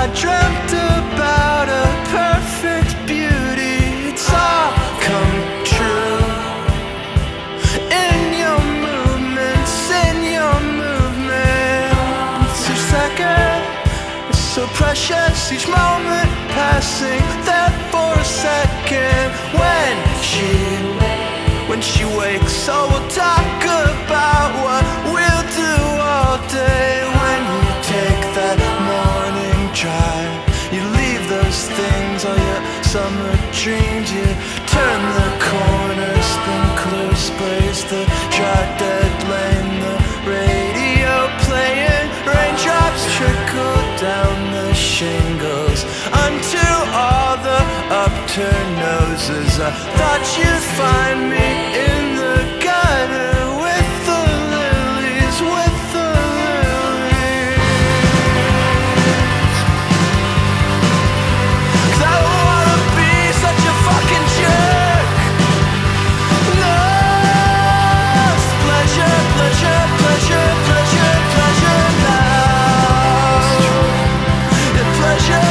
I dreamt about a perfect beauty. It's all come true. In your movements, in your movements. Each second is so precious, each moment passing there for a second. When she wakes, so we'll talk about what we'll do all day. When you take that morning drive, you leave those things, all your summer dreams. You turn the corner, sprinkler sprays the dry dead lane, the radio playing, raindrops trickle down the shingles onto all the upturned noses. I thought you'd find me in the gutter with the lilies, with the lilies. 'Cause I don't wanna be such a fucking jerk. No, it's pleasure, pleasure, pleasure, pleasure, pleasure now. Yeah, pleasure.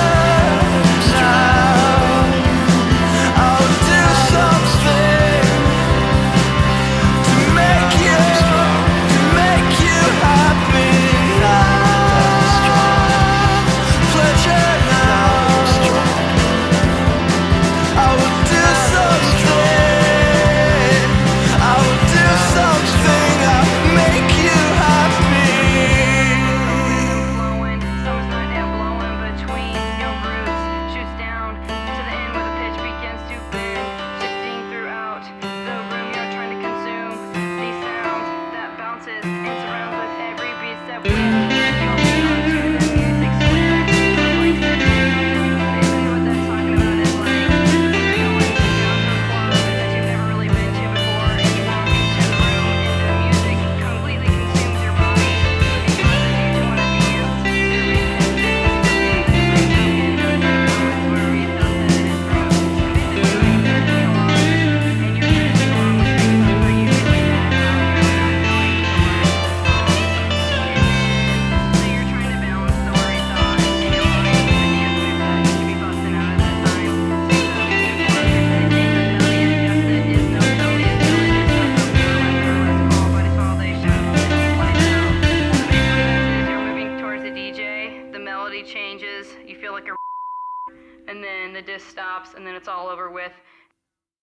Changes, you feel like a, and then the disc stops, and then it's all over with.